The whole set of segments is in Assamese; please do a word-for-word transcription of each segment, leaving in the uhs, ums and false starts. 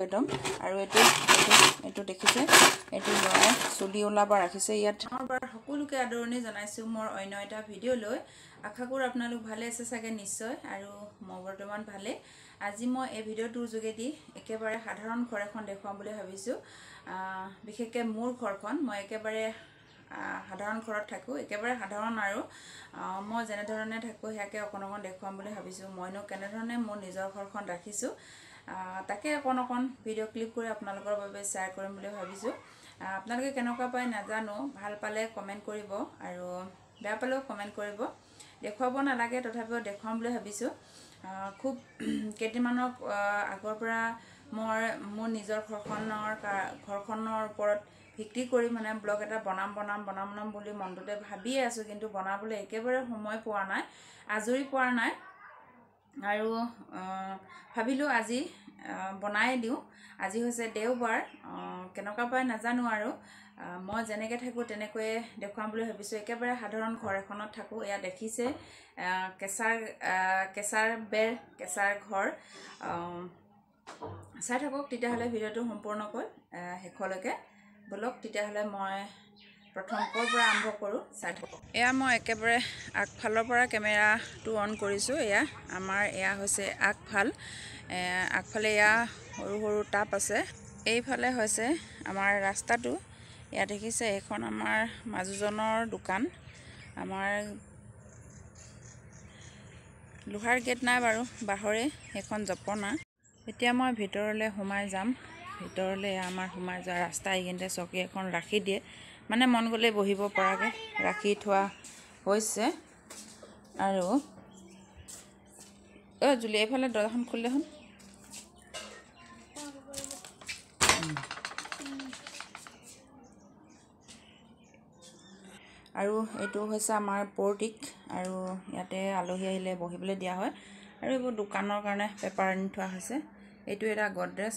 একদম আৰু এটো এটো দেখিছে এটো লৰাই চুলি ওলাবা ৰাখিছে ইয়াত আমাৰ সকলোকে আদৰণি জনাইছো মোৰ অন্য এটা ভিডিও লৈ আশা কৰো আপোনালোক ভালে আছে সাগে নিশ্চয় আৰু মই বৰ্তমান ভালে আজি মই এই ভিডিওটোৰ যোগেদি একেবাৰে সাধাৰণ ঘৰ এখন দেখুৱাম বুলি ভাবিছো বিশেষকৈ মোৰ ঘৰখন মই একেবাৰে সাধাৰণ ঘৰত থাকো একেবাৰে সাধাৰণ আৰু মই যেনে ধৰণে থাকো হেয়াকে অকন অকন দেখুৱাম বুলি ভাবিছো মইনো কেনে ধৰণে মোৰ নিজৰ ঘৰখন ৰাখিছো তাকে অকন অকন ভিডিও ক্লিপ কৰি আপোনালোকৰ বাবে শেয়াৰ কৰিম বুলি ভাবিছো আপোনালোকে কেনেকুৱা পায় নাজানো ভাল পালে কমেন্ট কৰিব আৰু বেয়া পালেও কমেন্ট কৰিব দেখুৱাব নালাগে তথাপিও দেখুৱাম বুলি ভাবিছো খুব কেইদিনমানৰ আগৰ পৰা মোৰ মোৰ নিজৰ ঘৰখনৰ ঘৰখনৰ ওপৰত ভিত্তি কৰি মানে ব্লগ এটা বনাম বনাম বনাম বনাম বুলি মনটোতে ভাবি আছো কিন্তু বনাবলৈ একেবাৰে সময় পোৱা নাই আজৰি পোৱা নাই আৰু ভাবিলো আজি বনাই দিও আজি হৈছে দেওবাৰ কেনেকুৱা পায় নাজানো আৰু মই যেনেকৈ থাকো তেনেকৈ দেখুৱাম বুলি ভাবিছো একেবাৰে সাধাৰণ ঘৰ এখনত থাকো এয়া দেখিছে কেসাৰ কেসাৰ বেৰ কেসাৰ ঘৰ চাই থাকক তেতিয়া হলে ভিডিওটো সম্পূৰ্ণকৈ শেষলৈকে বলক তেতিয়া হলে মই প্ৰথম কৰ পৰা আৰম্ভ কৰো চাই থাকক এয়া মই একেবাৰে আগফালৰ পৰা কেমেৰাটো অন কৰিছো এয়া আমাৰ এয়া হৈছে আগফাল আগফালে এয়া সৰু সৰু টাপ আছে এইফালে হৈছে আমাৰ ৰাস্তাটো এয়া দেখিছে এখন আমাৰ মাজুজনৰ দোকান আমাৰ লোহাৰ গেট নাই বাৰু বাহৰে এখন জপনা এতিয়া মই ভিতৰলৈ সোমাই যাম ভিতৰলৈ আমাৰ সোমাই যোৱা ৰাস্তা এইখিনিতে চকী এখন ৰাখি দিয়ে মানে মন গলে বহিব পৰাকে ৰাখি থোৱা হৈছে আৰু ও জুলি এইফালে দৰজাখন খুলি দেখোন আৰু এটো হৈছে আমাৰ পৰ্টিক আৰু ইয়াতে আলহী আহিলে বহিবলৈ দিয়া হয় আৰু এইবোৰ দোকানৰ কাৰণে পেপাৰ আনি থোৱা হৈছে এটো এটা গডৰেজ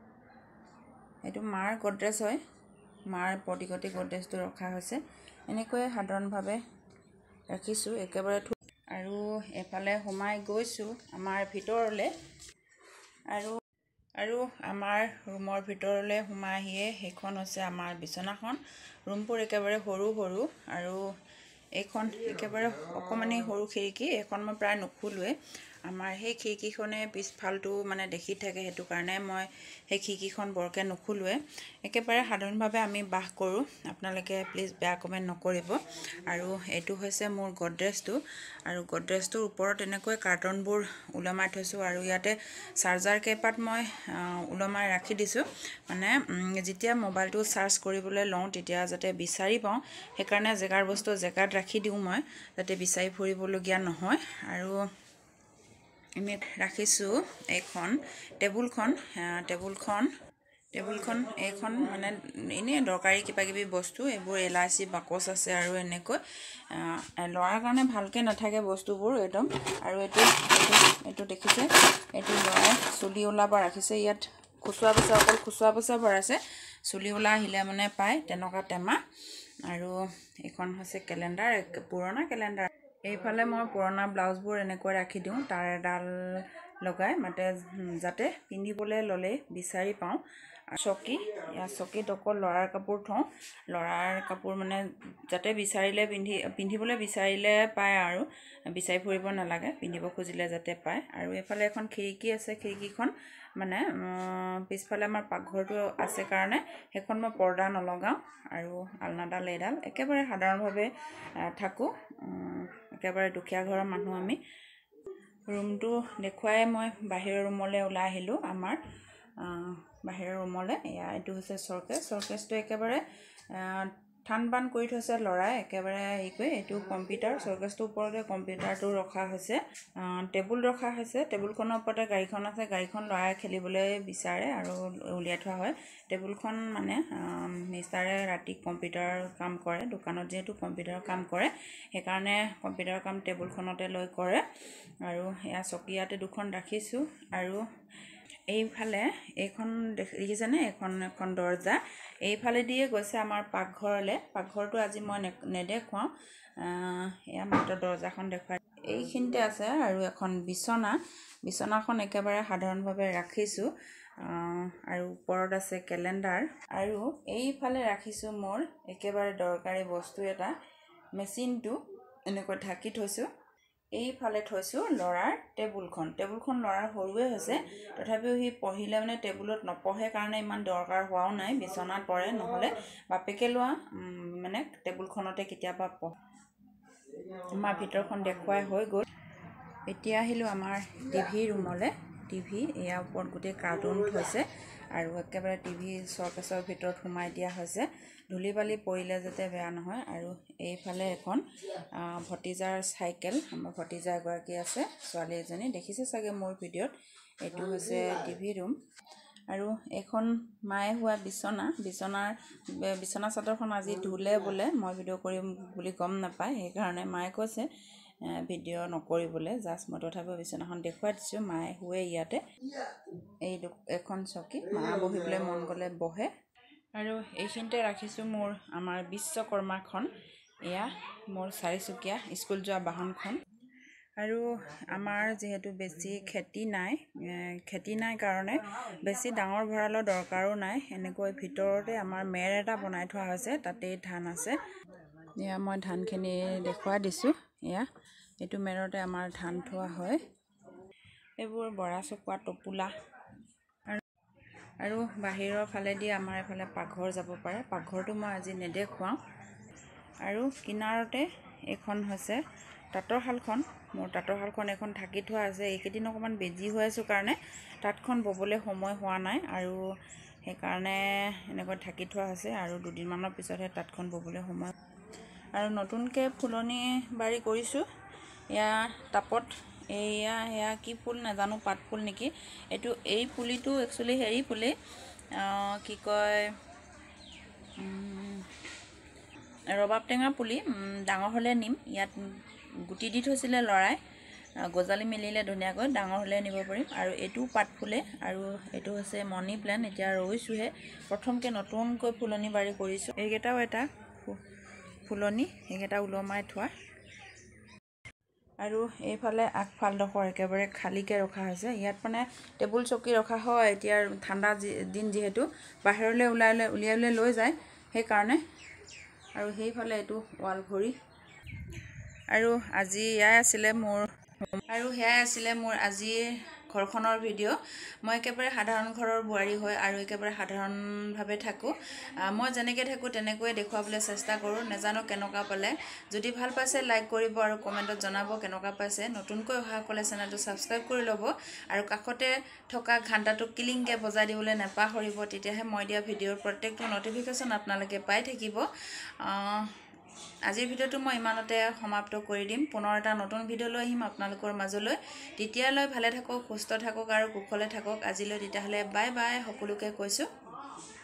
এটো মাৰ গডৰেজ হয় মাৰ পৰ্টিকতে গডৰেজটো ৰখা হৈছে এনেকৈ সাধাৰণভাৱে ৰাখিছো একেবাৰে আৰু এফালে সোমাই গৈছো আমাৰ ভিতৰলে আৰু আৰু আমাৰ ৰুমৰ ভিতৰলে সোমাই আহিয়ে হেখন হৈছে আমাৰ বিছনাখন ৰুমবোৰ একেবাৰে সৰু সৰু আৰু এইখন একেবাৰে অকমানি সৰু খিৰিকী এখন মই প্ৰায় নুখুলুৱে আমাৰ সেই খিৰিকীখনে পিছফালটো মানে দেখি থাকে হেতু কাৰণে মই সেই খিৰিকীখন বৰকে নুখুলুৱে একেবাৰে সাধাৰণভাৱে আমি বাস কৰো আপোনালোকে প্লিজ বেয়া কমেন্ট নকৰিব আৰু এটো হৈছে মোৰ গডৰেজটো আৰু গডৰেজটোৰ ওপৰত এনেকৈ কাৰ্টনবোৰ উলমাই থৈছো আৰু ইয়াতে চাৰ্জাৰ কেপাত মই উলমাই ৰাখি দিছো মানে যেতিয়া মোবাইলটো চাৰ্জ কৰিবলৈ লওঁ তেতিয়া যাতে বিচাৰি পাওঁ হেকাৰণে জেগাৰ বস্তু জেগাত ৰাখি দিও মই যাতে বিচাৰি ফুৰিবলগীয়া নহয় আৰু আমি ৰাখিছো এখন টেবুলখন টেবুলখন টেবুলখন এইখন মানে এনে দৰকাৰী কিবা কিবি বস্তু এইবোৰ এলাইচি বাকচ আছে আৰু এনেকৈ লৰাৰ কাৰণে ভালকে নাথাকে বস্তুবোৰ একদম আৰু এটো এটো দেখিছে এটো লৰাই চুলি ওলাবা ৰাখিছে ইয়াত খুচুৱা পইচা অকল খুচুৱা পইচা ভৰাছে চুলি ওলা আহিলে মানে পায় তেনেকুৱা টেমা আৰু এখন হৈছে কেলেন্ডাৰ পুৰণা কেলেন্ডাৰ এইফালে মই পুৰণা ব্লাউজবোৰ এনেকৈ ৰাখি দিও তাৰ এডাল লগাই মাতে যাতে পিন্ধিবলৈ ললে বিচাৰি পাওঁ চকী ইয়া চকীত অকল লৰাৰ কাপোৰ থওঁ লৰাৰ কাপোৰ মানে যাতে বিচাৰিলে পিন্ধি পিন্ধিবলৈ বিচাৰিলে পায় আৰু বিচাৰি ফুৰিব নালাগে পিন্ধিব খুজিলে যাতে পায় আৰু এফালে এখন খিৰিকী আছে খিৰিকীখন মানে পিছফালে আমাৰ পাকঘৰটো আছে কাৰণে হেখন মই পৰ্দা নলগাও আৰু আলনাডাল এডাল একেবাৰে সাধাৰণভাৱে থাকো একেবাৰে দুখীয়া ঘৰৰ মানুহ আমি ৰুমটো দেখুৱাই মই বাহিৰৰ ৰুমলৈ ওলাই আহিলো আমাৰ বাহিৰৰ ৰুমলৈ এয়া এটো হৈছে চৰকেছ চৰকেছটো একেবাৰে ঠান বান কৰি থৈছে লৰাই একেবাৰে এইকৈ এটো কম্পিউটাৰ চৰকেছটোৰ ওপৰতে কম্পিউটাৰটো ৰখা হৈছে টেবুল ৰখা হৈছে টেবুলখনৰ ওপৰতে গাড়ীখন আছে গাড়ীখন লৰাই খেলিবলৈ বিচাৰে আৰু উলিয়াই থোৱা হয় টেবুলখন মানে মিষ্টাৰে ৰাতি কম্পিউটাৰ কাম কৰে দোকানত যেটো কম্পিউটাৰ কাম কৰে হেকাৰণে কম্পিউটাৰ কাম টেবুলখনতে লৈ কৰে আৰু এয়া চকীয়াতে দুখন ৰাখিছো আৰু এইফালে এইখন দেখিছেনে এখন এখন দৰজা এইফালে দিয়ে গৈছে আমাৰ পাকঘৰলে পাকঘৰটো আজি মই নেদেখুৱাও এয়া মাত্ৰ দৰজাখন দেখুৱাই এইখিনতে আছে আৰু এখন বিছনা বিছনাখন একেবাৰে সাধাৰণভাৱে ৰাখিছো আৰু ওপৰত আছে কেলেণ্ডাৰ আৰু এইফালে ৰাখিছোঁ মোৰ একেবাৰে দৰকাৰী বস্তু এটা মেচিনটো এনেকৈ ঢাকি থৈছোঁ এইফালে থৈছোঁ ল'ৰাৰ টেবুলখন টেবুলখন ল'ৰাৰ সৰুৱে হৈছে তথাপিও সি পঢ়িলে মানে টেবুলত নপঢ়ে কাৰণে ইমান দৰকাৰ হোৱাও নাই বিচনাত পৰে নহ'লে বাপেকে লোৱা মানে টেবুলখনতে কেতিয়াবা পঢ়ে আমাৰ ভিতৰখন দেখুৱাই হৈ গ'ল এতিয়া আহিলোঁ আমাৰ টিভি ৰুমলৈ টিভি ইয়াৰ ওপৰত গোটেই কাৰ্টুন থৈছে আৰু একেবাৰে টিভি চকেছৰ ভিতৰত সোমাই দিয়া হৈছে ধূলি বালি পৰিলে যাতে বেয়া নহয় আৰু এইফালে এখন ভতিজাৰ চাইকেল আমাৰ ভতিজা এগৰাকী আছে ছোৱালী এজনী দেখিছে চাগে মোৰ ভিডিঅ'ত এইটো হৈছে টিভি ৰুম আৰু এখন মায়ে হোৱা বিচনা বিচনাৰ বিচনা চাদৰখন আজি ধুলে বোলে মই ভিডিঅ' কৰিম বুলি গম নাপায় সেইকাৰণে মায়ে কৈছে ভিডিঅ' নকৰিবলৈ জাষ্ট মই তথাপিও বিচনাখন দেখুৱাই দিছোঁ মায়ে শুৱে ইয়াতে এই এখন চকী মা বহিবলৈ মন গ'লে বহে আৰু এইখিনিতে ৰাখিছোঁ মোৰ আমাৰ বিশ্বকৰ্মাখন এয়া মোৰ চাৰিচকীয়া স্কুল যোৱা বাহনখন আৰু আমাৰ যিহেতু বেছি খেতি নাই খেতি নাই কাৰণে বেছি ডাঙৰ ভঁৰালৰ দৰকাৰো নাই এনেকৈ ভিতৰতে আমাৰ মেৰ এটা বনাই থোৱা হৈছে তাতেই ধান আছে এয়া মই ধানখিনি দেখুৱাই দিছোঁ এয়া এইটো মেৰতে আমাৰ ধান থোৱা হয় এইবোৰ বৰা চকোৱা টোপোলা আৰু আৰু বাহিৰৰ ফালেদি আমাৰ এফালে পাকঘৰ যাব পাৰে পাকঘৰটো মই আজি নেদেখুৱাওঁ আৰু কিনাৰতে এইখন হৈছে তাঁতৰ শালখন মোৰ তাঁতৰ শালখন এখন ঢাকি থোৱা আছে এইকেইদিন অকণমান বেজি হৈ আছোঁ কাৰণে তাঁতখন ববলৈ সময় হোৱা নাই আৰু সেইকাৰণে এনেকৈ ঢাকি থোৱা আছে আৰু দুদিনমানৰ পিছতহে তাঁতখন ববলৈ সময় আৰু নতুনকৈ ফুলনি বাৰী কৰিছোঁ এয়া টাপত এয়া সেয়া কি ফুল নাজানো পাত ফুল নেকি এইটো এই পুলিটো একচুৱেলি হেৰি পুলি কি কয় ৰবাব টেঙা পুলি ডাঙৰ হ'লে নিম ইয়াত গুটি দি থৈছিলে ল'ৰাই গজালি মেলিলে ধুনীয়াকৈ ডাঙৰ হ'লে নিব পাৰিম আৰু এইটো পাত ফুলে আৰু এইটো হৈছে মনি প্লেণ্ট এতিয়া ৰুইছোঁহে প্ৰথমকৈ নতুনকৈ ফুলনি বাৰী কৰিছোঁ এইকেইটাও এটা ফুলনি এইকেইটা ওলমাই থোৱা আৰু এইফালে আগফালডোখৰ একেবাৰে খালীকৈ ৰখা হৈছে ইয়াত মানে টেবুল চকী ৰখা হয় এতিয়া ঠাণ্ডা দিন যিহেতু বাহিৰলৈ ওলাই উলিয়াই উলিয়াই লৈ যায় সেইকাৰণে আৰু সেইফালে এইটো ৱাল ঘড়ী আৰু আজি এয়াই আছিলে মোৰ আৰু সেয়াই আছিলে মোৰ আজিৰ ঘৰখনৰ ভিডিঅ' মই একেবাৰে সাধাৰণ ঘৰৰ বোৱাৰী হয় আৰু একেবাৰে সাধাৰণভাৱে থাকোঁ মই যেনেকৈ থাকোঁ তেনেকৈয়ে দেখুৱাবলৈ চেষ্টা কৰোঁ নাজানো কেনেকুৱা পালে যদি ভাল পাইছে লাইক কৰিব আৰু কমেণ্টত জনাব কেনেকুৱা পাইছে নতুনকৈ অহাসকলে চেনেলটো ছাবস্ক্ৰাইব কৰি ল'ব আৰু কাষতে থকা ঘণ্টাটো কিলিংকৈ বজাই দিবলৈ নাপাহৰিব তেতিয়াহে মই দিয়া ভিডিঅ'ৰ প্ৰত্যেকটো নটিফিকেশ্যন আপোনালোকে পাই থাকিব আজিৰ ভিডিঅ'টো মই ইমানতে সমাপ্ত কৰি দিম পুনৰ এটা নতুন ভিডিঅ' লৈ আহিম আপোনালোকৰ মাজলৈ তেতিয়ালৈ ভালে থাকক সুস্থ থাকক আৰু কুশলে থাকক আজিলৈ তেতিয়াহ'লে বাই বাই সকলোকে কৈছোঁ।